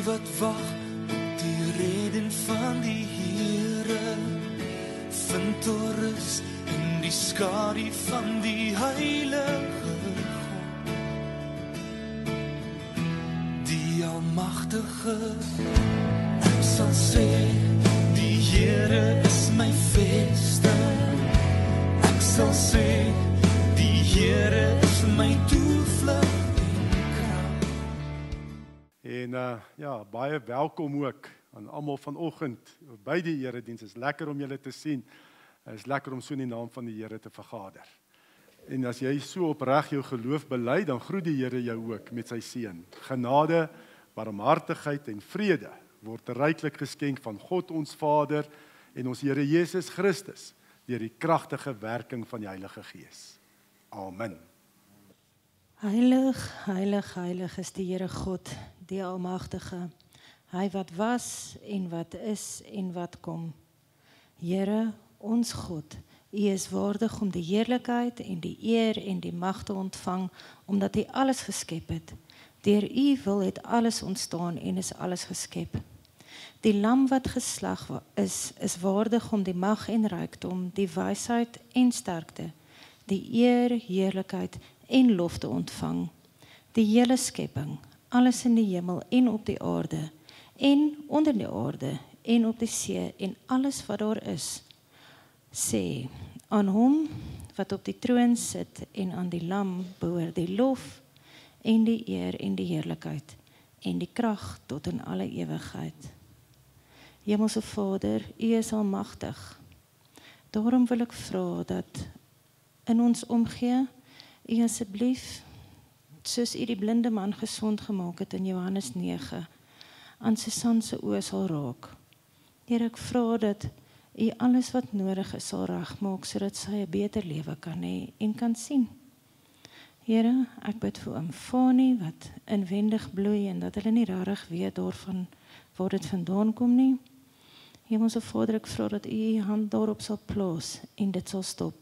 wat wag op die reden van die Here, vind rus in die skadu van die Heilige God, die Almagtige. Ek sal sê, die Here is my vesting. Ek sal sê, die Here is my toevlug en krag. En ja, baie welkom ook aan almal vanoggend by die erediens. Is lekker om julle te sien. Is lekker om so in die naam van die Here te vergader. En as jy so opreg jou geloof bely, dan groet die Here jou ook met sy seën. Genade, barmhartigheid en vrede word ryklik geskenk van God ons Vader en ons Here Jesus Christus deur die kragtige werking van die Heilige Gees. Amen. Heilig, heilig, heilig is die Here God, die Almagtige. Hy wat was en wat is en wat kom. Here, ons God, U is waardig om die heerlikheid en die eer en die mag te ontvang, omdat U alles geskep het. Deur U wil het alles ontstaan en is alles geskep. Die lam wat geslag is waardig om die mag en rykdom, die wysheid en sterkte, die eer, heerlikheid en lof te ontvang. Die hele skepping, alles in die hemel en op die aarde, en onder die aarde, en op die see, en alles wat daar is, sê, aan hom wat op die troon sit, en aan die lam behoort die lof, en die eer en die heerlikheid, en die krag tot in alle ewigheid. Hemelse Vader, U is almagtig. Daarom wil ek vra dat in ons omgee, U asseblief, soos U die blinde man gesond gemaak het in Johannes 9, aan Susan se oë sal raak. Here, ek vra dat U alles wat nodig is sal regmaak, sodat sy 'n beter lewe kan hê en kan sien. Here, ek bid vir oom Fani wat inwendig bloei en dat hulle nie regtig weet daarvan waar dit vandaan kom nie. Hemelse Vader, ek vra dat U U hand daarop sal plaas en dit sal stop.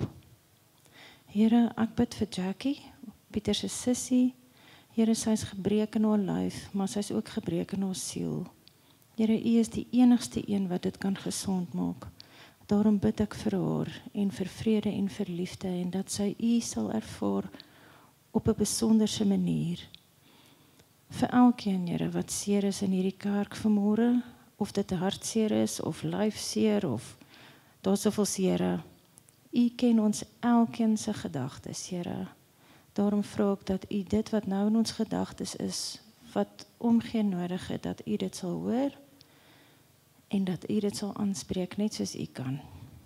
Here, ek bid vir Jackie, Pieter se sussie. Here, sy is gebreek in haar lyf, maar sy is ook gebreek in haar siel. Here, U is die enigste een wat dit kan gesond maak. Daarom bid ek vir haar en vir vrede en vir liefde en dat sy U sal ervaar op 'n besonderse manier. Vir elkeen, Here, wat seer is in hierdie kerk vanmôre, of dit 'n hartseer is of lyfseer of daar soveel seere. U ken ons elkeen se gedagtes, Here. Daarom vra ek dat U dit wat nou in ons gedagtes is, wat omgee nodig het, dat U dit sal hoor en dat U dit sal aanspreek net soos U kan.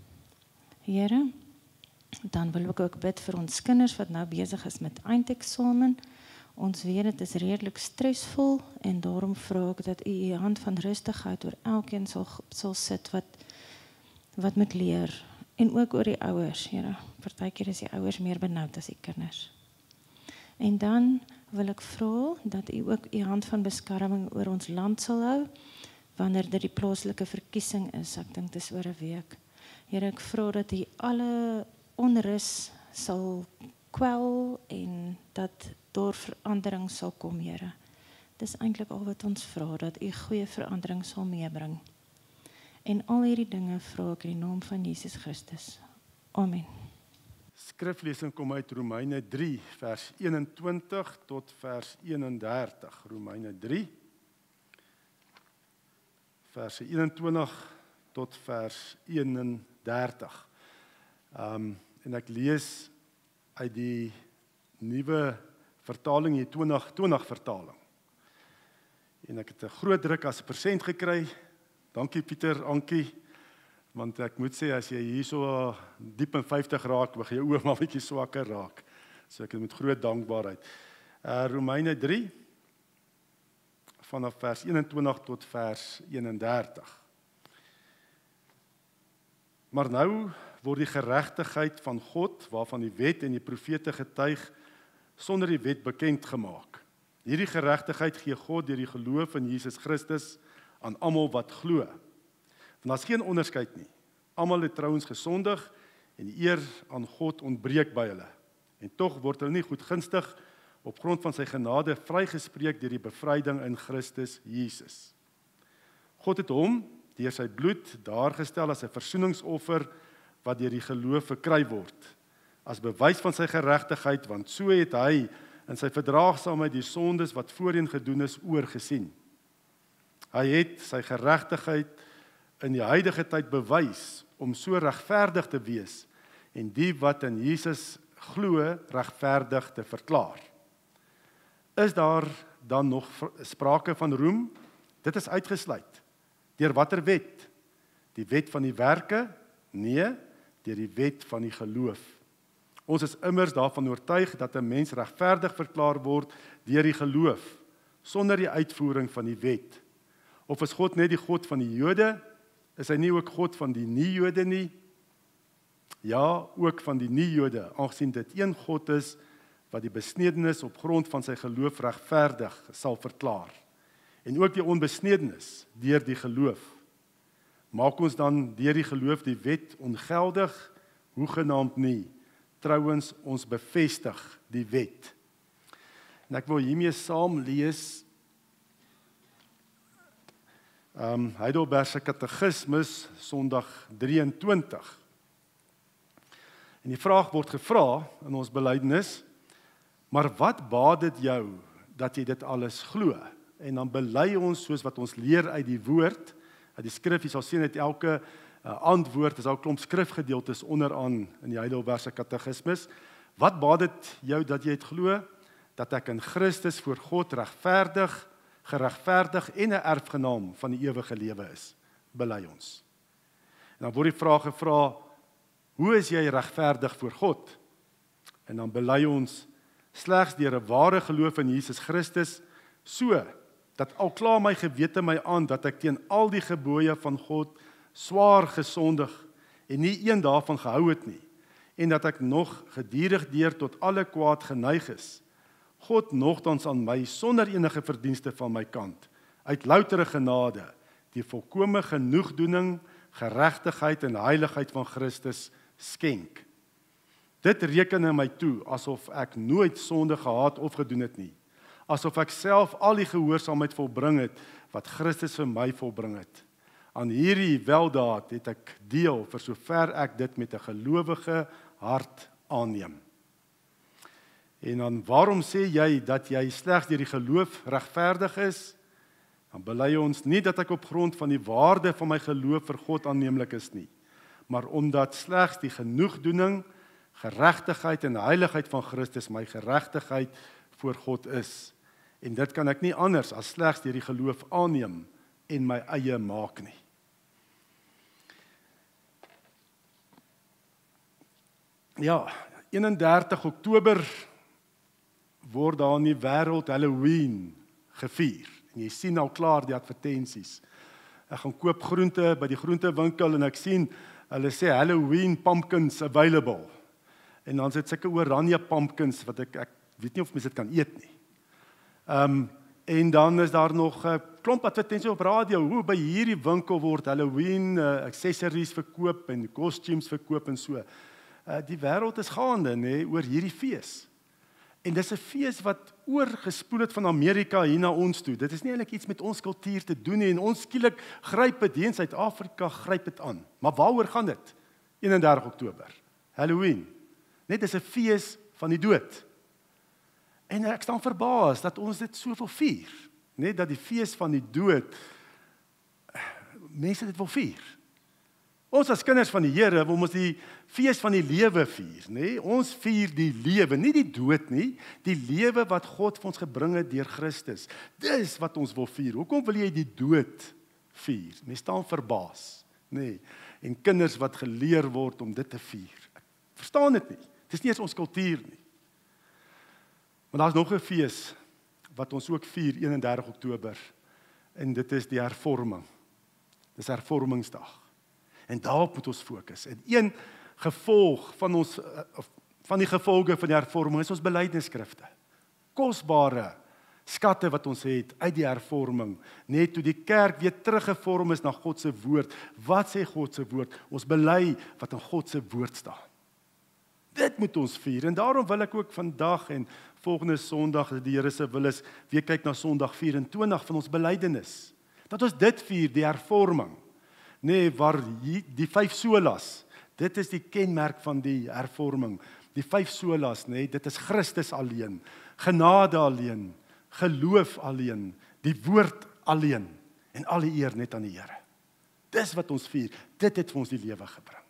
Here, dan wil ek ook bid vir ons kinders wat nou besig is met eindeksamen. Ons weet dit is redelik stresvol en daarom vra ek dat U U hand van rustigheid oor elkeen sal sit wat moet leer en ook oor die ouers, Here. Partykeer is die ouers meer benoud as die kinders. En dan wil ek vra dat U ook U hand van beskerming oor ons land sal hou wanneer dit die plaaslike verkiesing is. Ek dink dit is oor 'n week. Here, ek vra dat U alle onrus sal kwel en dat daar verandering sal kom, Here. Dis eintlik al wat ons vra, dat U goeie verandering sal meebring. En al hierdie dinge vra ek in die naam van Jesus Christus. Amen. Skriflesing kom uit Romeine 3, vers 21 tot vers 31. Romeine 3, vers 21 tot vers 31. En ek lees uit die nuwe vertaling, die 2020 vertaling. En ek het 'n groot druk as 'n persent gekry. Dankie Pieter, Ankie. Want ek moet sê, as jy hier so diep in 50 raak, begin jou oë maar bietjie swakker raak. So ek het met groot dankbaarheid. Romeine 3, vanaf vers 21 tot vers 31. Maar nou word die geregtigheid van God, waarvan die wet en die profete getuig, sonder die wet bekend gemaak. Hierdie geregtigheid gee God deur die geloof in Jesus Christus aan almal wat glo. Want daar's geen onderskeid nie. Almal het trouens gesondig en die eer aan God ontbreek by hulle. En tog word hulle nie goedgunstig op grond van sy genade vrygespreek deur die bevryding in Christus Jesus. God het hom deur sy bloed daargestel as 'n versoeningsoffer wat deur die geloof verkry word, as bewys van sy geregtigheid, want so het hy in sy verdraagsaamheid die sondes wat voorheen gedoen is oorgesien. Hy het sy geregtigheid in die huidige tyd bewys om so regverdig te wees en die wat in Jesus glo regverdig te verklaar. Is daar dan nog sprake van roem? Dit is uitgesluit. Deur watter wet? Die wet van die werke? Nee, deur die wet van die geloof. Ons is immers daarvan oortuig dat 'n mens regverdig verklaar word deur die geloof, sonder die uitvoering van die wet. Of is God net die God van die Jode? Is hy nie ook God van die nie-Jode nie? Ja, ook van die nie-Jode, aangesien dit een God is wat die besnedenis op grond van sy geloof regverdig sal verklaar. En ook die onbesnedenis deur die geloof. Maak ons dan deur die geloof die wet ongeldig? Hoegenaamd nie. Trouwens, ons bevestig die wet. En ek wil hiermee saam lees Heidelbergse Katekismus, Sondag 23. En die vraag word gevra in ons belydenis, maar wat baat dit jou dat jy dit alles glo? En dan bely ons soos wat ons leer uit die woord, uit die skrif, jy sal sien uit elke antwoord, is al 'n klomp skrifgedeeltes onderaan in die Heidelbergse Katekismus. Wat baat dit jou dat jy dit glo? Dat ek in Christus voor God regverdig, geregverdig en 'n erfgenaam van die ewige lewe is, bely ons. En dan word die vraag gevra, hoe is jy regverdig voor God? En dan bely ons, slegs deur 'n ware geloof in Jesus Christus, so dat al kla my gewete my aan dat ek teen al die gebooie van God swaar gesondig en nie een daarvan gehou het nie, en dat ek nog gedurig deur tot alle kwaad geneig is. God nogtans aan my sonder enige verdienste van my kant, uit loutere genade, die volkome genoegdoening, geregtigheid en heiligheid van Christus skenk. Dit reken in my toe, asof ek nooit sonde gehad of gedoen het nie, asof ek self al die gehoorsaamheid volbring het, wat Christus vir my volbring het. Aan hierdie weldaad het ek deel, vir sover ek dit met 'n gelowige hart aanneem. En dan, waarom sê jy dat jy slegs deur die geloof regverdig is? Dan bely ons nie dat ek op grond van die waarde van my geloof vir God aanneemlik is nie, maar omdat slegs die genoegdoening, geregtigheid en heiligheid van Christus my geregtigheid voor God is. En dit kan ek nie anders as slegs deur die geloof aanneem en my eie maak nie. Ja, 31 Oktober word daar in die wêreld Halloween gevier. En jy sien al klaar die advertensies. Ek gaan koop groente by die groentewinkel en ek sien, hulle sê Halloween pumpkins available. En dan sit sulke oranje pumpkins wat ek weet nie of mens dit kan eet nie. En dan is daar nog 'n klomp advertensies op radio, hoe by hierdie winkel word Halloween accessories verkoop en costumes verkoop en so. Die wêreld is gaande, nê, oor hierdie fees. En dis 'n fees wat oorgespoel het van Amerika hier na ons toe. Dit is nie eintlik iets met ons kultuur te doen nie, en ons skielik gryp dit hier in Suid-Afrika, gryp dit aan. Maar waaroor gaan dit? 31 Oktober, Halloween. Net dis 'n fees van die dood. En ek staan verbaas dat ons dit soveel vier. Net dat die fees van die dood, mense dit wil vier. Ons as kinders van die Here wil ons die fees van die lewe vier, nê? Ons vier die lewe, nie die dood nie, die lewe wat God vir ons gebring het deur Christus. Dis wat ons wil vier. Hoekom wil jy die dood vier? Mense staan verbaas, nê? En kinders wat geleer word om dit te vier. Ek verstaan dit nie. Dit is nie eens ons kultuur nie. Maar daar's nog 'n fees wat ons ook vier 31 Oktober, en dit is die hervorming. Dis hervormingsdag. En daarop moet ons fokus. En een gevolg van die gevolge van die hervorming is ons belydenisskrifte. Kosbare skatte wat ons het uit die hervorming, net toe die kerk weer teruggevorm is na God se woord. Wat sê God se woord? Ons bely wat in God se woord staan. Dit moet ons vier. En daarom wil ek ook vandag en volgende Sondag, as die Here se wil is, weer kyk na Sondag 24 van ons belydenis. Dat ons dit vier, die hervorming. Nee, waar die 5 solas, dit is die kenmerk van die hervorming. Die 5 solas, nee, dit is Christus alleen, genade alleen, geloof alleen, die woord alleen en al die eer net aan die Here. Dis wat ons vier. Dit het vir ons die lewe gebring.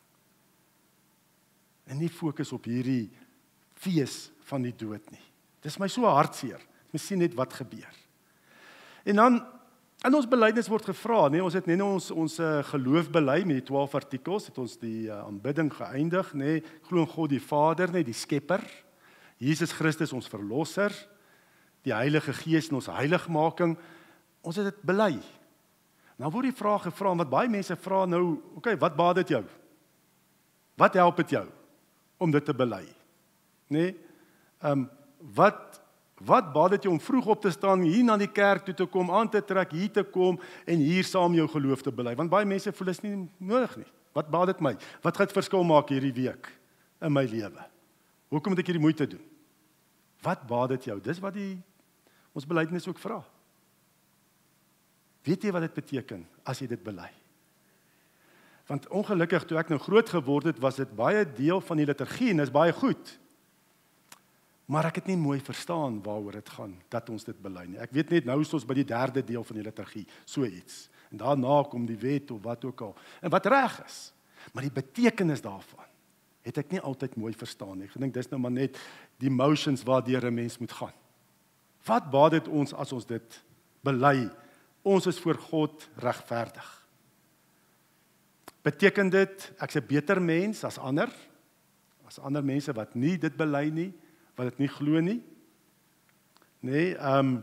En nie fokus op hierdie fees van die dood nie. Dis my so hartseer. Ons sien net wat gebeur. En dan in ons belydenis word gevra, nee, ons het net ons geloof bely met die 12 artikels, het ons die aanbidding geëindig, nee, glo in God die Vader, nee, die Skepper, Jesus Christus ons verlosser, die Heilige Gees in ons heiligmaking, ons het dit bely. Nou word die vraag gevra, wat baie mense vra nou, okay, wat baat dit jou? Wat help dit jou om dit te bely? Nee, wat baat dit jou om vroeg op te staan, hier na die kerk toe te kom, aan te trek, hier te kom en hier saam jou geloof te bely? Want baie mense voel is nie nodig nie. Wat baat dit my? Wat gaan dit verskil maak hierdie week in my lewe? Hoekom moet ek hierdie moeite doen? Wat baat dit jou? Dis wat ons belydenis ook vra. Weet jy wat dit beteken as jy dit bely? Want ongelukkig toe ek nou groot geword het, was dit baie deel van die liturgie en is baie goed. Maar ek het nie mooi verstaan waaroor dit gaan, dat ons dit bely nie. Ek weet net, nou is ons by die 3de deel van die liturgie, so iets. En daarna kom die wet of wat ook al. En wat reg is, maar die betekenis daarvan, het ek nie altyd mooi verstaan nie. Ek dink dis nou maar net die motions waardeur 'n mens moet gaan. Wat baat dit ons as ons dit bely? Ons is voor God regverdig. Beteken dit, ek's 'n beter mens as ander mense wat nie dit bely nie, wat dit nie glo nie? Nee,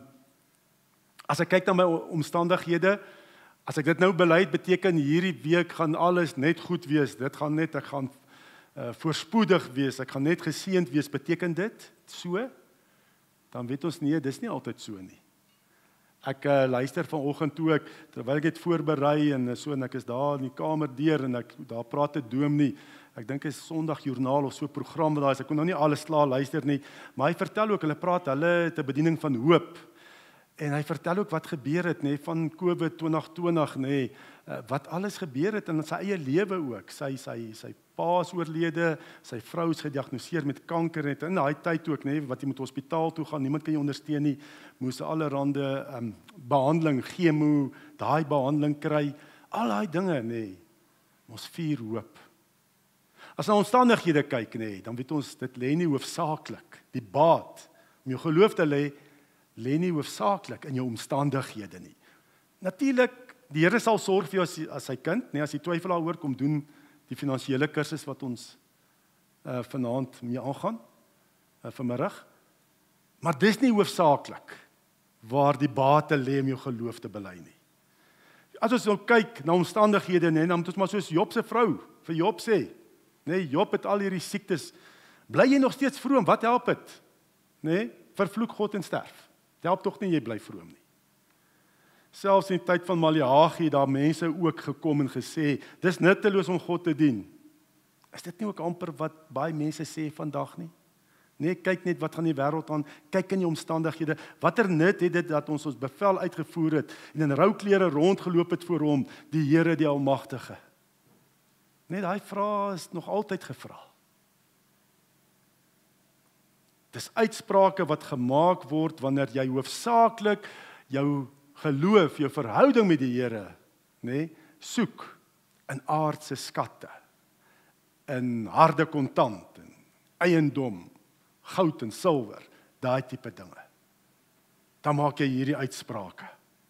as ek kyk na my omstandighede, as ek dit nou bely, beteken hierdie week gaan alles net goed wees, ek gaan voorspoedig wees, ek gaan net geseënd wees, beteken dit so? Dan weet ons nie, dis nie altyd so nie. Ek luister vanoggend toe ek, terwyl ek het voorberei en ek is daar in die kamer deur en daar praat 'n dominee, ek dink is Sondagjoernaal of so 'n program wat daar is, ek kon nou nie alles klaar luister nie, maar hy vertel ook, hulle het 'n bediening van hoop, en hy vertel ook wat gebeur het, nee, van COVID 2020, nee, wat alles gebeur het in sy eie lewe ook, sy pa is oorlede, sy vrou is gediagnoseer met kanker, en in daai tyd ook, nee, wat jy moet hospitaal toe gaan, niemand kan jy ondersteun nie, moes allerhande behandeling, chemo, daai behandeling kry, al daai dinge, nee, ons vier hoop. As na omstandighede kyk, nee, dan weet ons, dit lê nie hoofsaaklik, die baat, om jou geloof te lê nie hoofsaaklik in jou omstandighede nie. Natuurlik, die Here sal sorg vir jou as sy kind, nee, as jy twyfel daaroor, kom doen die finansiële kursus wat ons vanaand mee aangaan, vanmiddag. Maar dis nie hoofsaaklik waar die bate lê om jou geloof te bely nie. As ons nou kyk na omstandighede, nee, dan moet ons maar soos Job se vrou vir Job sê, nee, Job het al hierdie siektes, bly jy nog steeds vroom, wat help dit? Nee, vervloek God en sterf. Dit help tog nie jy bly vroom nie. Selfs in die tyd van Maleagi, daar mense ook gekom en gesê, dis nutteloos om God te dien. Is dit nie ook amper wat baie mense sê vandag nie? Nee, kyk net wat gaan die wêreld aan, kyk in die omstandighede, watter nut het dit dat ons bevel uitgevoer het, en in rouklere rondgeloop het voor hom, die Here die Almagtige. Nee, daai vraag is nog altyd gevra. Dis uitsprake wat gemaak word wanneer jy hoofsaaklik jou geloof, jou verhouding met die Here, nee, soek in aardse skatte, in harde kontant, in eiendom, goud en silwer, daai tipe dinge. Dan maak jy hierdie uitsprake.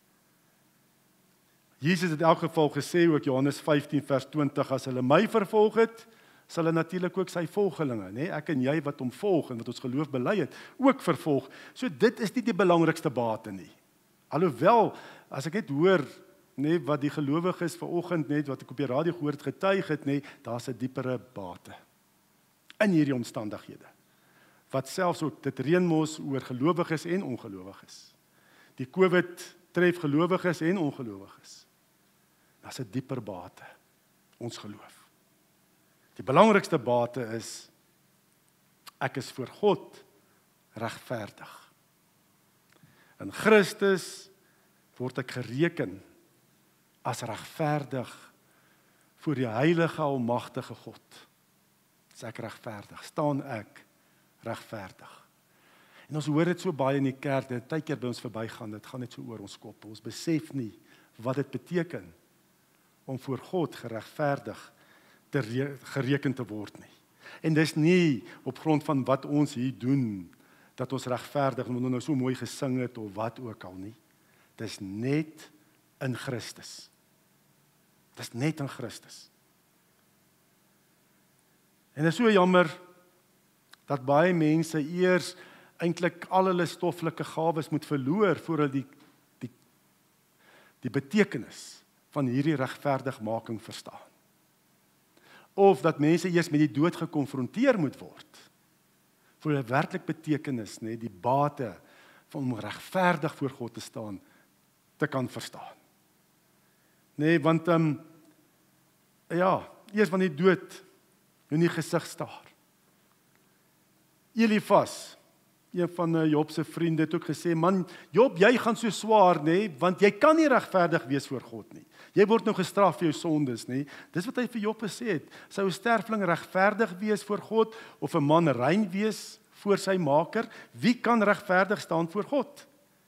Jesus het in elk geval gesê, ook Johannes 15 vers 20, as hulle my vervolg het, sal hulle natuurlik ook sy volgelinge, nee, ek en jy wat hom volg en wat ons geloof bely het, ook vervolg. So dit is nie die belangrikste bate nie. Alhoewel, as ek net hoor, nee, wat die gelowiges vanoggend net, wat ek op die radio gehoor het, getuig het, nee, daar's 'n diepere bate in hierdie omstandighede. Wat selfs ook, dit reën mos oor gelowiges en ongelowiges. Die COVID tref gelowiges en ongelowiges. Daar's 'n dieper bate, ons geloof. Die belangrikste bate is Ek is voor God regverdig. In Christus word ek gereken as regverdig voor die heilige almagtige God. Is ek regverdig? Staan ek regverdig? En ons hoor dit so baie in die kerk, dit tyd keer by ons verbygaan, dit gaan net so oor ons kop. Ons besef nie wat dit beteken om voor God geregverdig gereken te word nie. En dis nie op grond van wat ons hier doen, dat ons regverdig, omdat ons nou so mooi gesing het, of wat ook al nie. Dis net in Christus. Dis net in Christus. En dit is so jammer, dat baie mense eers eintlik al hulle stoffelike gawes moet verloor, voordat die betekenis van hierdie regverdigmaking verstaan. Of dat mense eers met die dood gekonfronteer moet word, voor hulle werklik betekenis, die bate van om regverdig voor God te staan, te kan verstaan. Want eers van die dood in die gesig staar. Elifas, een van Job se vriende, het ook gesê, man, Job, jy gaan so swaar, want jy kan nie regverdig wees voor God nie. Jy word nou gestraf vir jou sondes, Dis wat hy vir Job gesê het. Sou 'n sterfling regverdig wees voor God, of 'n man rein wees voor sy maker? Wie kan regverdig staan voor God?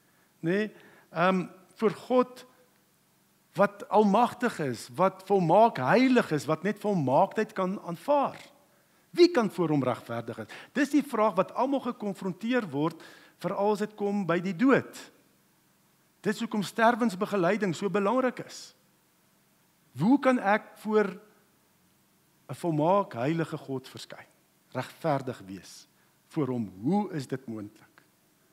Voor God, wat almagtig is, wat volmaak heilig is, wat net volmaaktheid kan aanvaar. Wie kan voor hom regverdig is? Dis die vraag wat almal gekonfronteer word, veral as dit kom by die dood. Dit is hoekom sterwensbegeleiding so belangrik is. Hoe kan ek voor 'n volmaak heilige God verskyn? Regverdig wees voor hom. Hoe is dit moontlik?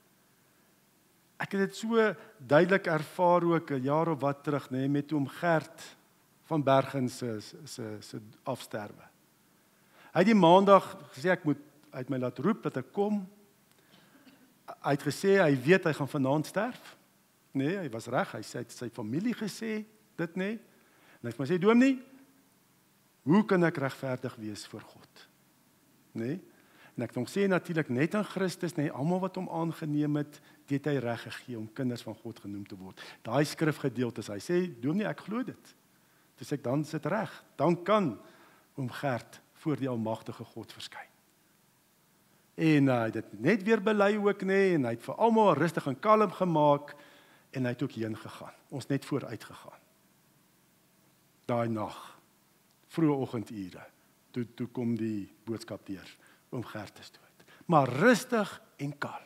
Ek het dit so duidelik ervaar ook 'n jaar of wat terug, met oom Gert van Bergen se afsterwe. Hy het die maandag gesê, ek moet uit my laat roep dat ek kom. Hy het gesê, hy weet hy gaan vanaand sterf. Hy was reg, hy het sy familie gesê, dit En hy het my sê, dominee, hoe kan ek regverdig wees voor God? En ek het hom sê, natuurlik net in Christus, almal wat hom aangeneem het, dit hy reg gegee om kinders van God genoem te word. Daai skrifgedeeltes, hy sê, dominee, ek glo dit. Dus ek dan sit reg, dan kan oom Gert voor die almagtige God verskyn. En hy het dit net weer bely ook, en hy het vir almal rustig en kalm gemaak, en hy het ook heen gegaan, ons net vooruit gegaan. Daai nag, vroeë oggendure, toe kom die boodskap deur, oom Gert is dood. Maar rustig en kalm.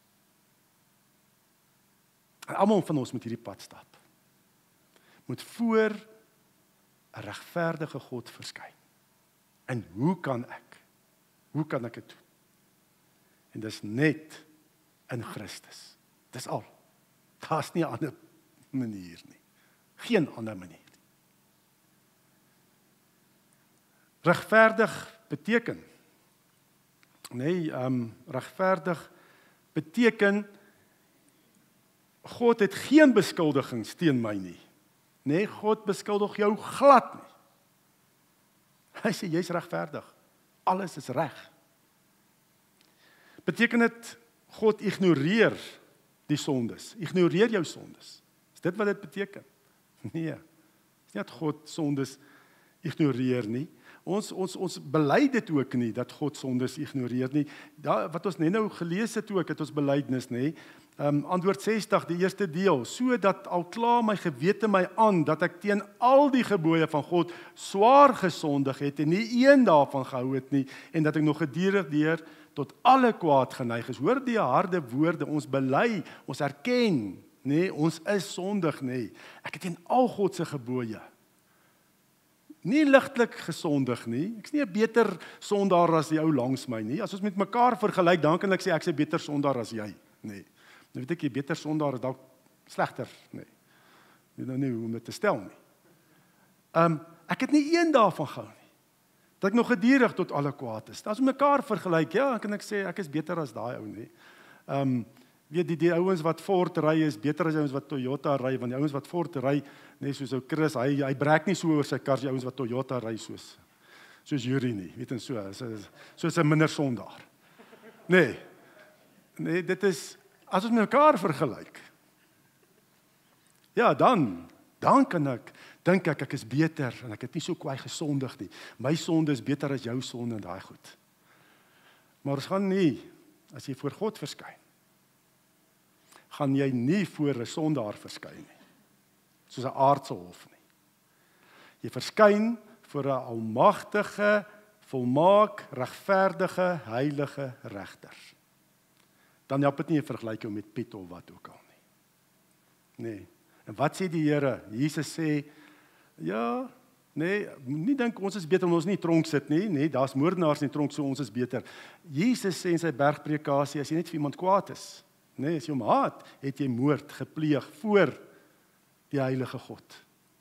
En almal van ons moet hierdie pad stap. Moet voor 'n regverdige God verskyn. En hoe kan ek dit doen? En dis net in Christus. Dis al. Daar's nie 'n ander manier nie. Geen ander manier. Regverdig beteken, regverdig beteken, God het geen beskuldigings teen my nie. God beskuldig jou glad nie. Hy sê, jy's regverdig. Alles is reg. Beteken dit, God ignoreer die sondes. Ignoreer jou sondes. Is dit wat dit beteken? Nee. Is nie dat God sondes ignoreer nie. Ons bely dit ook nie, dat God sondes ignoreer nie. Wat ons net nou gelees het ook, het ons belydenis, Antwoord 60, die eerste deel, sodat al kla my gewete my aan, dat ek teen al die gebooie van God swaar gesondig het, en nie een daarvan gehou het nie, en dat ek nog gedurig deur tot alle kwaad geneig is. Hoor die harde woorde, ons bely, ons erken, ons is sondig, Ek het teen al God se gebooie nie ligtelik gesondig nie. Ek is nie 'n beter sondaar as die ou langs my nie. As ons met mekaar vergelyk, dan kan ek sê ek is 'n beter sondaar as jy. Nou weet ek, jy beter sondaar is dalk slegter, Jy weet nou nie hoe om dit te stel nie. Ek het nie een daarvan gehou nie. Dat ek nog gedurig tot alle kwaad is. As ons mekaar vergelyk, ja, kan ek sê ek is beter as daai ou nie. Weet die ouens wat Ford ry is beter as die ouens wat Toyota ry, want die ouens wat Ford ry, soos ou Chris, hy breek nie so oor sy kar, die ouens wat Toyota ry soos Yuri nie, weet en soos 'n minder sondaar. Nee, dit is as ons met mekaar vergelyk. Ja, dan dink ek is beter en ek het nie so kwaai gesondig nie. My sonde is beter as jou sonde en daai goed. Maar ons gaan nie, as jy voor God verskyn, gaan jy nie voor 'n sondaar verskyn nie, soos 'n aardse hof nie. Jy verskyn voor 'n almagtige, volmaak, regverdige, heilige regter. Dan help dit nie 'n vergelyking met Piet of wat ook al nie. Nee. En wat sê die Here? Jesus sê, ja, nee, nie dink ons is beter omdat ons nie in tronk sit nie. Nee, daar's moordenaars in tronk, so ons is beter. Jesus sê in sy bergpredikasie, as jy net vir iemand kwaad is, nee, as jy hom haat, het jy moord gepleeg voor die heilige God.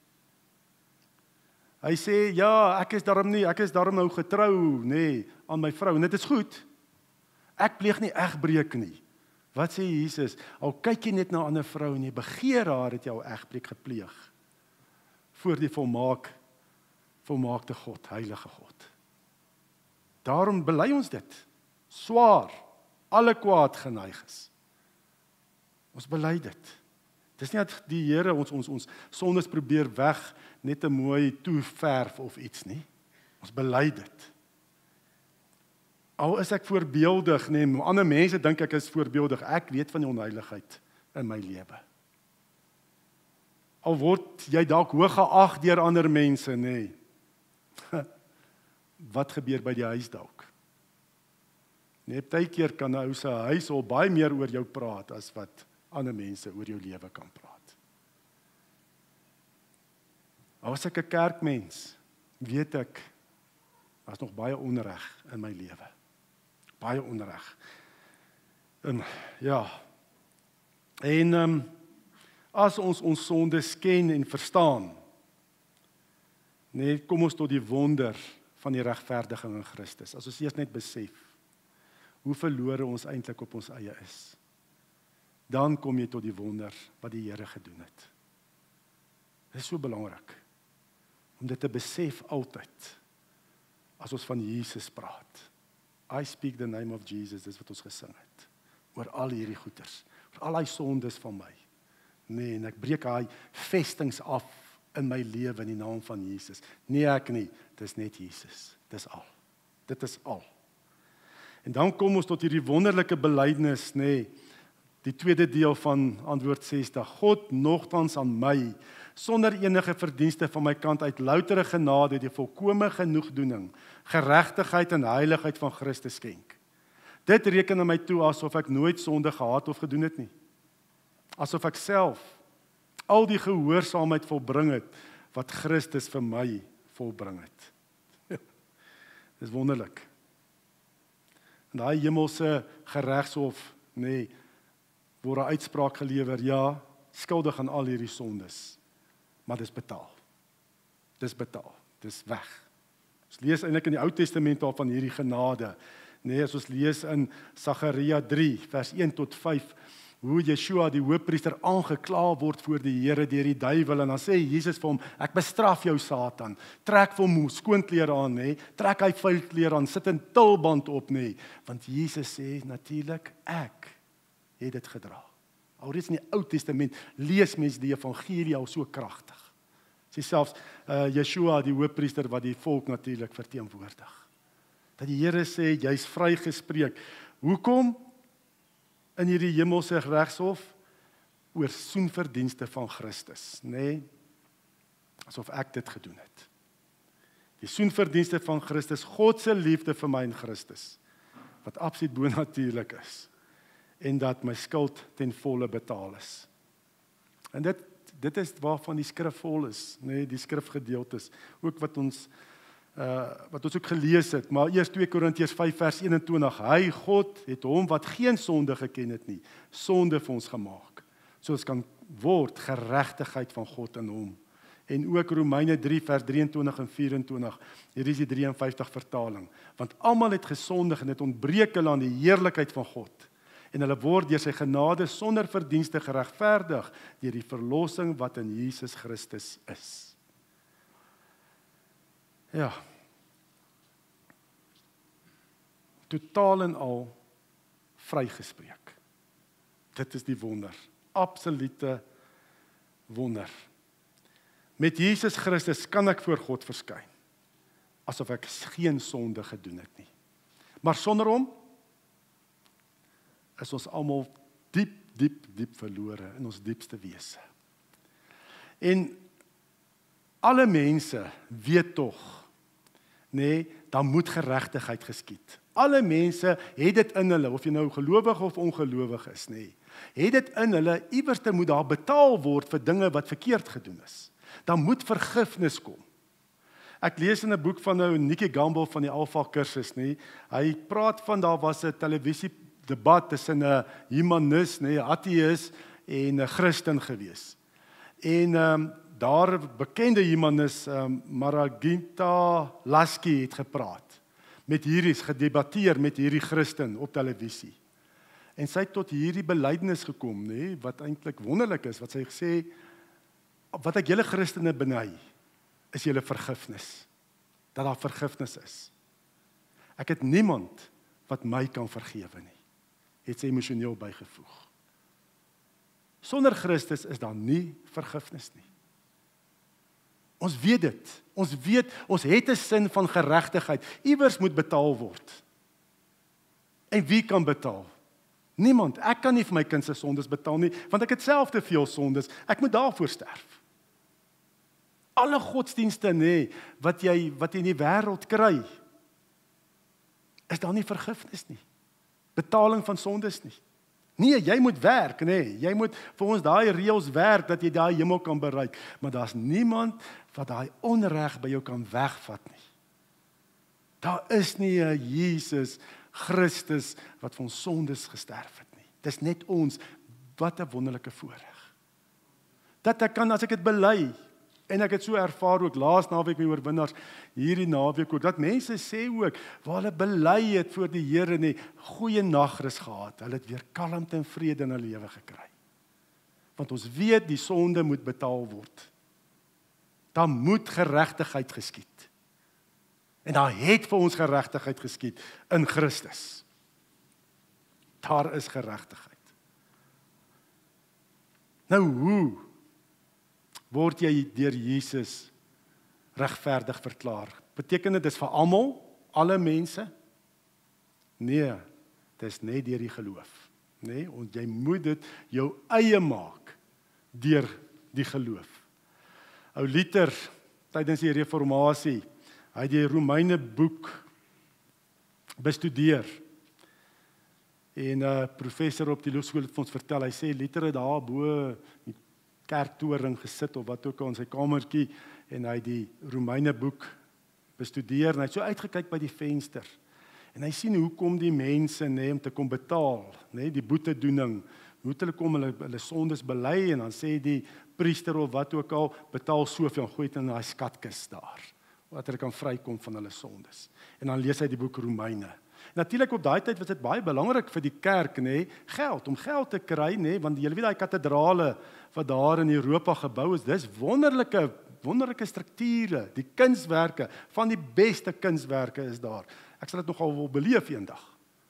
Hy sê, ja, ek is daarom nou getrou, nee, aan my vrou, en dit is goed. Ek pleeg nie egbreek nie. Wat sê Jesus? Al kyk jy net na 'n ander vrou en jy begeer haar, het jy al egbreek gepleeg voor die volmaakte God, heilige God. Daarom bely ons dit swaar, alle kwaad geneig is. Ons bely dit. Dis nie dat die Here ons sondes probeer weg net 'n mooi toeverf of iets nie. Ons bely dit. Al is ek voorbeeldig, nee, ander mense dink ek is voorbeeldig. Ek weet van die onheiligheid in my lewe. Al word jy dalk hoog geag deur ander mense, nee. Wat gebeur by die huis dalk? Nee, partykeer kan 'n ou se huis al baie meer oor jou praat as wat ander mense oor jou lewe kan praat. As ek 'n kerkmens, weet ek, daar's nog baie onreg in my lewe. Baie onreg. As ons sondes ken en verstaan, nee, kom ons tot die wonder van die regverdiging in Christus. As ons eers net besef hoe verlore ons eintlik op ons eie is, dan kom jy tot die wonder wat die Here gedoen het. Dit is so belangrik om dit te besef altyd as ons van Jesus praat. I speak the name of Jesus, dis wat ons gesing het. Oor al hierdie goeters, oor al die sondes van my. Nee, en ek breek daai vestings af in my lewe in die naam van Jesus. Nee, ek nie, dis net Jesus. Dis al. Dit is al. En dan kom ons tot hierdie wonderlike belydenis, nee, die tweede deel van antwoord 60. God nogtans aan my, sonder enige verdienste van my kant uit loutere genade, die volkome genoegdoening, geregtigheid en heiligheid van Christus skenk. Dit reken aan my toe asof ek nooit sonde gehad of gedoen het nie. Asof ek self al die gehoorsaamheid volbring het wat Christus vir my volbring het. Dis wonderlik. En daai hemelse geregshof, nee, word 'n uitspraak gelewer, ja, skuldig aan al hierdie sondes, maar dis betaal. Dis betaal, dis weg. Ons lees eintlik in die Ou Testament al van hierdie genade. Nee, as ons lees in Sagaria 3 vers 1 tot 5, hoe Yeshua die hoofpriester aangekla word voor die Here deur die duiwel, en dan sê Jesus vir hom, ek bestraf jou Satan, trek vir hom skoonklere aan, nee, trek hy vuil klere aan, sit 'n tulband op, nee, want Jesus sê natuurlik, ek het dit gedra. Alreeds in die Ou Testament lees mense die evangelie al so kragtig. Sê selfs Yeshua die hoofpriester wat die volk natuurlik verteenwoordig. Dat die Here sê jy's vrygespreek. Hoekom? In hierdie hemelse regshof oor soenverdienste van Christus, nee, asof ek dit gedoen het. Die soenverdienste van Christus, God se liefde vir my in Christus, wat absoluut bonatuurlik is, en dat my skuld ten volle betaal is. En dit is waarvan die skrif vol is, nee, die skrifgedeeltes, ook wat ons ook gelees het, maar eers 2 Korintiërs 5 vers 21, hy, God, het hom wat geen sonde geken het nie, sonde vir ons gemaak, so ons kan word geregtigheid van God in hom. En ook Romeine 3 vers 23 en 24, hier is die 53 vertaling, want almal het gesondig en het ontbreek hulle aan die heerlikheid van God, en hulle word deur sy genade sonder verdienste geregverdig deur die verlossing wat in Jesus Christus is. Ja, totaal en al vrygespreek. Dit is die wonder, absolute wonder. Met Jesus Christus kan ek voor God verskyn, asof ek geen sonde gedoen het nie. Maar sonder hom is ons almal diep verlore in ons diepste wese. En alle mense weet tog, daar moet geregtigheid geskied. Alle mense het dit in hulle, of jy nou gelowig of ongelowig is, het dit in hulle, iewers moet daar betaal word vir dinge wat verkeerd gedoen is. Daar moet vergifnis kom. Ek lees in 'n boek van nou Nicky Gamble van die Alpha kursus, hy praat van daar was 'n televisiedebat tussen 'n humanis, 'n ateïs en 'n Christen gewees. En daar bekende humanis Margita Lasky het gepraat. Met hierdie gedebatteer met hierdie Christen op televisie. En sy het tot hierdie belydenis gekom, wat eintlik wonderlik is, wat sy gesê, wat ek julle Christene beny, is julle vergifnis. Dat daar vergifnis is. Ek het niemand wat my kan vergewe nie, het sy emosioneel bygevoeg. Sonder Christus is daar nie vergifnis nie. Ons weet dit. Ons weet, ons het 'n sin van geregtigheid. Iewers moet betaal word. En wie kan betaal? Niemand. Ek kan nie vir my kind se sondes betaal nie, want ek het self te veel sondes. Ek moet daarvoor sterf. Alle godsdienste, wat jy in die wêreld kry, is daar nie vergifnis nie. Betaling van sondes nie. Nee, jy moet werk, jy moet vir ons daai reëls werk, dat jy daai hemel kan bereik, maar daar's niemand wat daai onreg by jou kan wegvat nie. Daar is nie 'n Jesus Christus wat vir ons sondes gesterf het nie. Dis net ons, wat 'n wonderlike voorreg. Dat ek kan, as ek dit bely, en ek het so ervaar ook laas naweek met oorwinnaars, hierdie naweek ook, dat mense sê ook, waar hulle bely het voor die Here, goeie nagrus gehad, hulle het weer kalmte en vrede in hulle lewe gekry. Want ons weet, die sonde moet betaal word. Daar moet geregtigheid geskied. En daar het vir ons geregtigheid geskied in Christus. Daar is geregtigheid. Nou hoe word jy deur Jesus regverdig verklaar? Beteken dit is vir almal, alle mense? Nee, dit is net deur die geloof. Want jy moet dit jou eie maak deur die geloof. Ou Luther tydens die reformatie, hy het die Romeine boek bestudeer. En 'n professor op die hoërskool het ons vertel, hy sê Luther het daar bo die kerktoring gesit of wat ook al in sy kamertjie, en hy het die Romeine boek bestudeer, en hy het so uitgekyk by die venster, en hy sien hoe kom die mense om te kom betaal, die boetedoening, hoe hulle kom hulle sondes bely, en dan sê die priester of wat ook al, betaal soveel, en gooi dit in daai skatkis daar, wat hulle kan vrykom van hulle sondes. En dan lees hy die boek Romeine. Natuurlik op daai tyd was dit baie belangrik vir die kerk, geld, om geld te kry, want jy weet daai katedrale wat daar in Europa gebou is, dis wonderlike strukture, die kunswerke, van die beste kunswerke is daar. Ek sal dit nogal wil beleef eendag.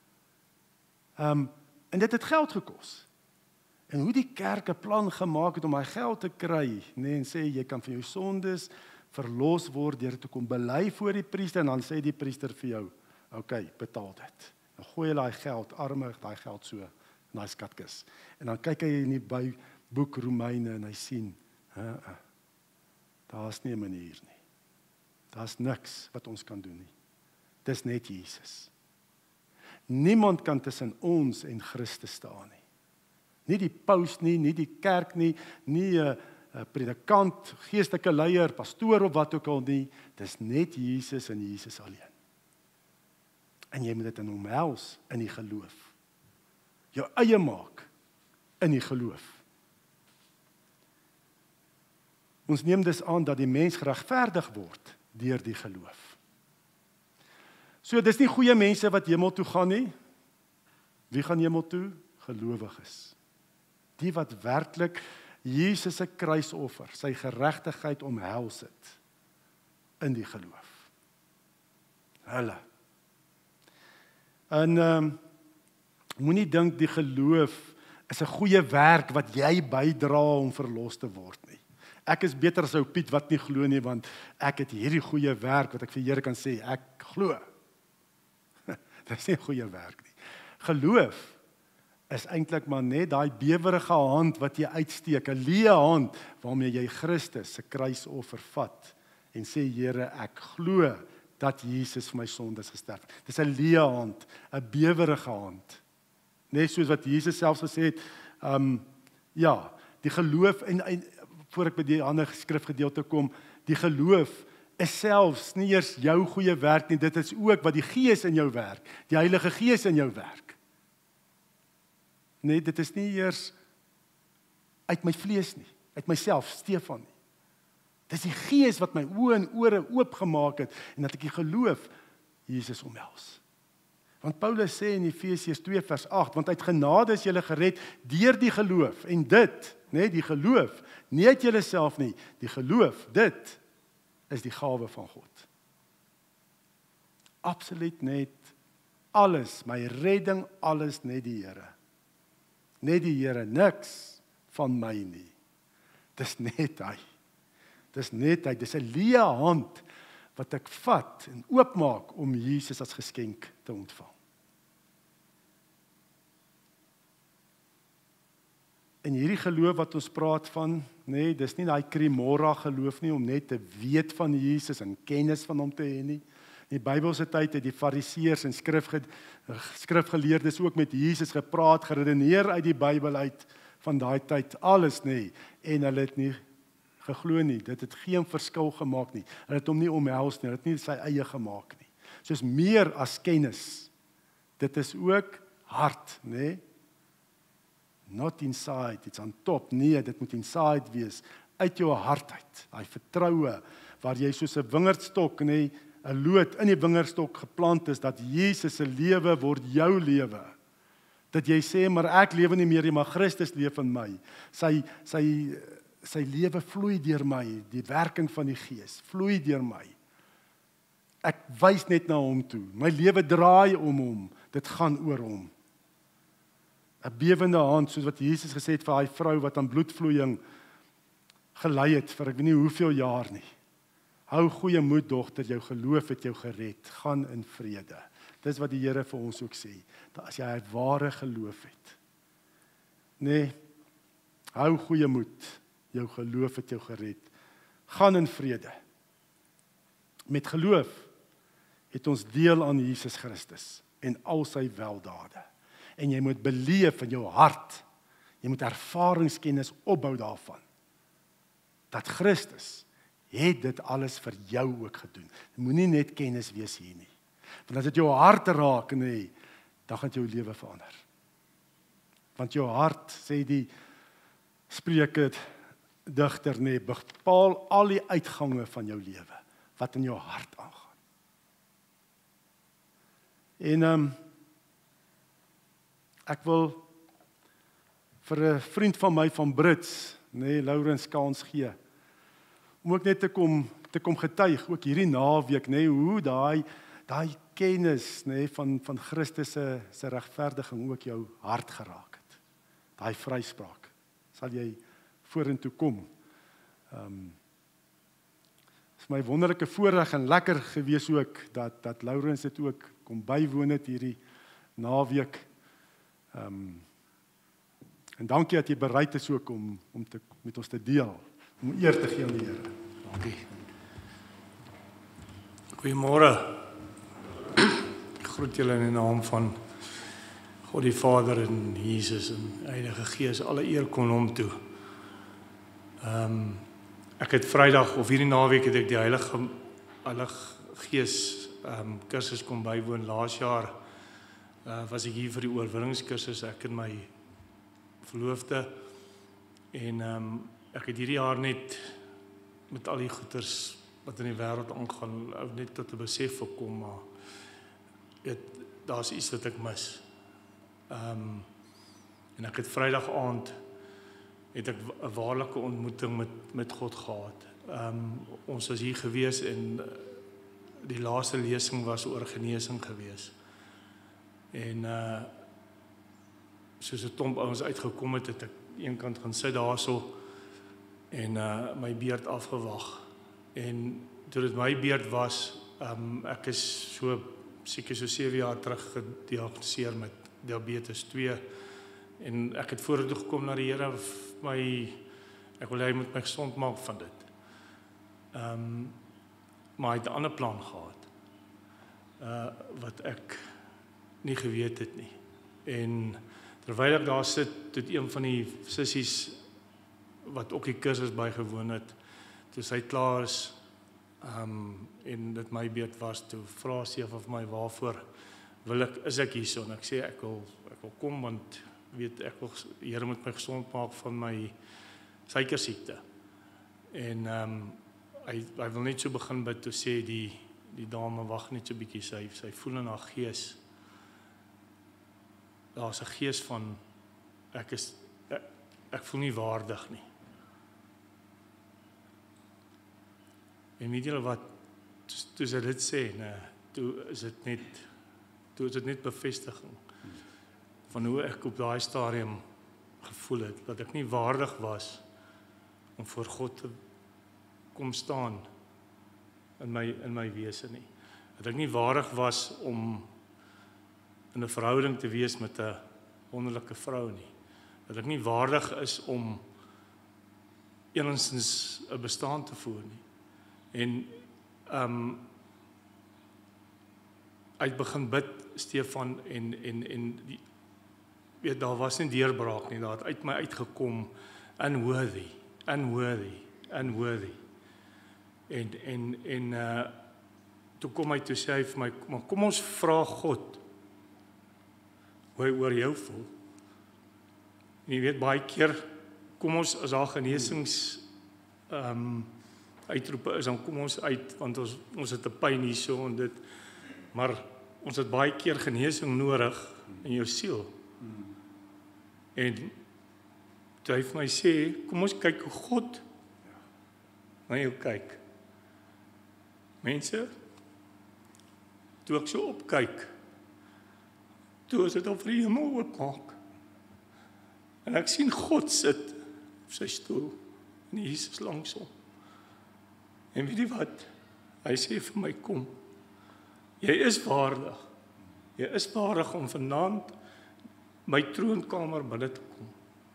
En dit het geld gekos. En hoe die kerk 'n plan gemaak het om daai geld te kry, en sê jy kan van jou sondes verlos word deur te kom bely voor die priester, en dan sê die priester vir jou, okay, betaal dit. Dan gooi hy daai geld, arme, daai geld so in daai skatkis. En dan kyk hy in die boek Romeine en hy sien, daar's nie 'n manier nie. Daar's niks wat ons kan doen nie. Dis net Jesus. Niemand kan tussen ons en Christus staan nie. Nie die paus nie, nie die kerk nie, nie 'n predikant, geestelike leier, pastoor of wat ook al nie. Dis net Jesus en Jesus alleen. En jy moet dit in omhels in die geloof. Jou eie maak in die geloof. Ons neem dus aan dat die mens geregverdig word deur die geloof. So dis nie goeie mense wat hemel toe gaan nie. Wie gaan hemel toe? Gelowiges. Die wat werklik Jesus se kruisoffer, sy geregtigheid omhels het in die geloof. Hulle. In Moenie dink die geloof is 'n goeie werk wat jy bydra om verlos te word nie. Ek is beter as ou Piet wat nie glo nie, want ek het hierdie goeie werk wat ek vir die Here kan sê, ek glo. Dit is nie 'n goeie werk nie. Geloof is eintlik maar net daai bewerige hand wat jy uitsteek, 'n leë hand waarmee jy Christus se kruisoffer vat en sê, Here, ek glo dat Jesus vir my sondes gesterf het. Dis 'n leë hand, 'n bewerige hand. Net soos wat Jesus self gesê het, die geloof en voor ek by die ander skrifgedeelte kom, die geloof is selfs nie eers jou goeie werk nie, dit is ook wat die Gees in jou werk, die Heilige Gees in jou werk. Nee, dit is nie eers uit my vlees nie, uit myself, Stefan nie. Dis die Gees wat my oë en ore oopgemaak het en dat ek die geloof Jesus omhels. Want Paulus sê in Efesiërs 2 vers 8, want uit genade is julle gered deur die geloof en dit, die geloof, nie uit julleself nie, die geloof, dit is die gawe van God. Absoluut net alles, my redding, alles net die Here. Net die Here, niks van my nie. Dis net hy. Dis net hy, dis 'n leë hand wat ek vat en oopmaak om Jesus as geskenk te ontvang. En hierdie geloof wat ons praat van, dis nie daai krimora geloof nie, om net te weet van Jesus en kennis van hom te hê nie. In die Bybelse tyd het die Fariseërs en skrifgeleerdes ook met Jesus gepraat, geredeneer uit die Bybel uit van daai tyd, alles en hulle het nie geglo nie, dit het geen verskil gemaak nie, hulle het hom nie omhels nie, hulle het nie sy eie gemaak nie. Soos meer as kennis, dit is ook hart, not inside, it's on top, dit moet inside wees, uit jou hart uit, daai vertroue, waar jy soos 'n wingerdstok, 'n loot in die wingerdstok geplant is, dat Jesus se lewe word jou lewe. Dat jy sê, maar ek lewe nie meer nie, maar Christus leef in my. Sy lewe vloei deur my, die werking van die Gees, vloei deur my. Ek wys net na hom toe, my lewe draai om hom, dit gaan oor hom. 'n bewende hand, soos wat Jesus gesê het vir daai vrou wat aan bloedvloeiing gelei het vir ek weet nie hoeveel jaar nie. Hou goeie moed, dogter, jou geloof het jou gered, gaan in vrede. Dis wat die Here vir ons ook sê, dat as jy 'n ware geloof het, hou goeie moed, jou geloof het jou gered, gaan in vrede. Met geloof het ons deel aan Jesus Christus en al sy weldade. En jy moet beleef in jou hart, jy moet ervaringskennis opbou daarvan, dat Christus het dit alles vir jou ook gedoen. Moenie net kennis wees hier nie. Want as dit jou hart raak, dan gaan jou lewe verander. Want jou hart, sê die Spreuke digter, bepaal al die uitgange van jou lewe, wat in jou hart aangaan. En ek wil vir 'n vriend van my van Brits, Laurens, kans gee, om ook net te kom getuig, ook hierdie naweek, hoe daai kennis, van Christus se regverdiging ook jou hart geraak het. Daai vryspraak, sal jy vorentoe kom. Is my wonderlike voorreg en lekker gewees ook, dat Laurens dit ook kom bywoon het hierdie naweek. En dankie dat jy bereid is ook om met ons te deel, om eer te gee aan die Here. Dankie. Goeiemôre. Ek groet julle in die naam van God die Vader en Jesus en Heilige Gees, alle eer kom hom toe. Ek het Vrydag of hierdie naweek het ek die Heilige Gees kursus kom bywoon. Laas jaar was ek hier vir die oorwinningskursus, ek en my verloofde, en ek het hierdie jaar net met al die goeters wat in die wêreld aangaan, net tot 'n besef gekom, maar daar's iets wat ek mis. En ek het Vrydag aand het ek 'n waarlike ontmoeting met God gehad. Ons was hier gewees en die laaste lesing was oor genesing gewees. En soos 'n klomp ouens uitgekom het ek eenkant gaan sit daarso en my beurt afgewag. En toe dit my beurt was, ek is seker so 7 jaar terug gediagnoseer met diabetes 2 en ek het vorentoe gekom na die Here, ek wil hy moet my gesond maak van dit. Maar hy het 'n ander plan gehad, wat ek nie geweet het nie. En terwyl ek daar sit, het een van die sissies wat ook die kursus bygewoon het, toe sy klaar is, en dit my beurt was, toe vra sy of my waarvoor is ek hierso, en ek sê ek wil kom, want weet ek wil, die Here moet my gesond maak van my suikersiekte. En hy wil net so begin bid, toe sê die dame, wag net so 'n bietjie, sy voel in haar gees, daar's 'n gees van, ek voel nie waardig nie. En weet julle wat, toe sy dit sê, toe is dit net bevestiging van hoe ek op daai stadium gevoel het, dat ek nie waardig was om voor God te kom staan in my wese nie. Dat ek nie waardig was om in 'n verhouding te wees met 'n wonderlike vrou nie. Dat ek nie waardig is om enigstens 'n bestaan te voer nie. En uit begin bid Stefan en weet daar was nie deurbraak nie, daar het uit my uitgekom unworthy. En toe kom hy toe sê hy vir my, maar kom ons vra God hoe hy oor jou voel. En jy weet baie keer kom ons as daar genesings uitroepe is, dan kom ons uit, want ons het 'n pyn hierso en dit, maar ons het baie keer genesing nodig in jou siel. En toe hy vir my sê, kom ons kyk hoe God na jou kyk. Mense, toe ek so opkyk, toe is dit al vir die hemel oopmaak. En ek sien God sit op sy stoel, en Jesus langs hom. En weet jy wat? Hy sê vir my, kom, jy is waardig. Jy is waardig om vanaand my troonkamer binne te kom.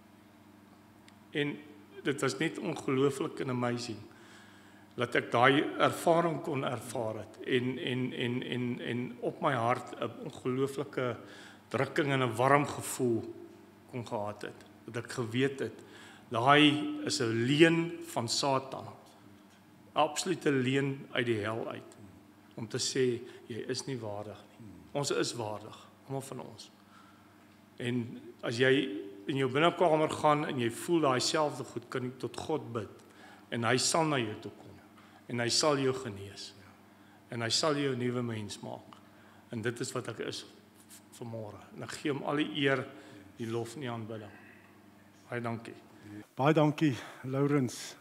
En dit was net ongelooflik en amazing, dat ek daai ervaring kon ervaar het, en op my hart 'n ongelooflike drukking en 'n warm gevoel kon gehad het, dat ek geweet het, daai is 'n leuen van Satan, absolute leuen uit die hel uit, om te sê, jy is nie waardig nie. Ons is waardig, almal van ons. En as jy in jou binnekamer gaan en jy voel daai selfde goed, kan jy tot God bid, en hy sal na jou toe kom, en hy sal jou genees, en hy sal jou 'n nuwe mens maak. En dit is wat ek is vanmôre. En ek gee hom al die eer, die lof en die aanbidding. Baie dankie. Baie dankie, Laurens.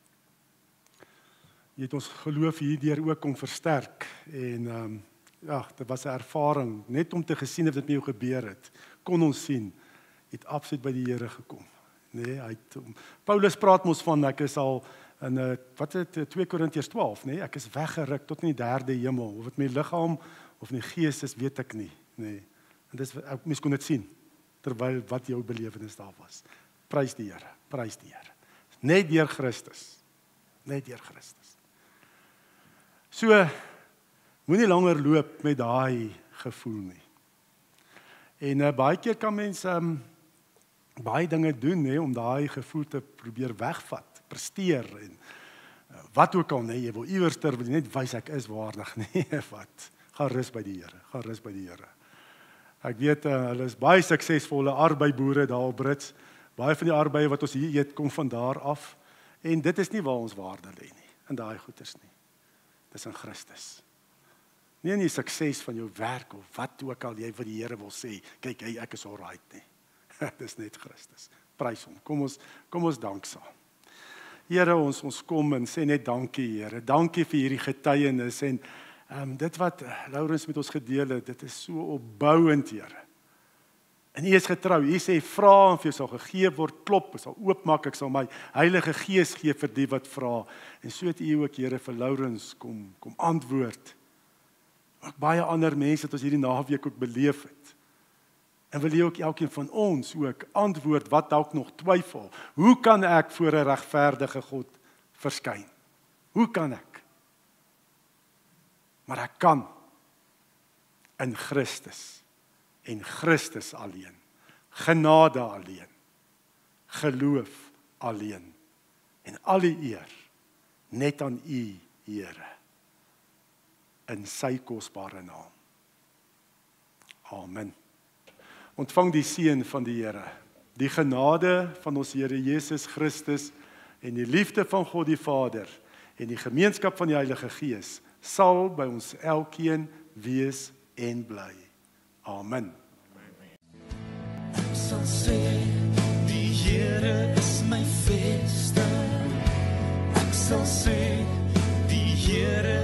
Jy het ons geloof hierdeur ook kom versterk. En dit was 'n ervaring, net om te gesien of dit met jou gebeur het. Kon ons sien, het absoluut by die Here gekom. Nee, Paulus praat mos van, ek is al in 2 Korintiërs 12, nee, ek is weggeruk tot in die 3de hemel, of dit my liggaam of my gees is, weet ek nie. Nee. En dis mens kon dit sien terwyl wat jou belewenis daar was. Prys die Here, prys die Here. Net deur Christus. Net deur Christus. So moenie langer loop met daai gevoel nie. En baie keer kan mens baie dinge doen, nee, om daai gevoel te probeer wegvat, presteer en wat ook al, nee, jy wil iewers wil jy net wys ek is waardig, nee, wat? Gaan rus by die Here, gaan rus by die Here. Ek weet hulle is baie suksesvolle arbeiboere daar op Brits. Baie van die arbeie wat ons hier eet kom van daar af en dit is nie waar ons waarde lê nie, in daai goeders nie. Dis in Christus. Nie in die sukses van jou werk of wat ook al jy vir die Here wil sê, kyk hey, ek is alright nie. Dis net Christus. Prys hom. Kom ons dank saam. Here, ons kom en sê net dankie, Here. Dankie vir hierdie getuienis en dit wat Laurens met ons gedeel het, dit is so opbouend, Here. En U is getrou. U sê vra en vir jou sal gegee word, klop, sal oopmaak, ek sal my Heilige Gees gee vir die wat vra. En so het U ook, Here, vir Lourens kom antwoord. Ook baie ander mense wat ons hierdie naweek ook beleef het. En wil U ook elkeen van ons ook antwoord wat dalk nog twyfel. Hoe kan ek voor 'n regverdige God verskyn? Hoe kan ek? Maar ek kan in Christus en Christus alleen. Genade alleen. Geloof alleen. En al die eer net aan U, Here. In sy kosbare naam. Amen. Ontvang die seën van die Here, die genade van ons Here Jesus Christus en die liefde van God die Vader en die gemeenskap van die Heilige Gees sal by ons elkeen wees en bly. Amen. Ek sal sê, die Here is my vesting. Ek sal sê, die Here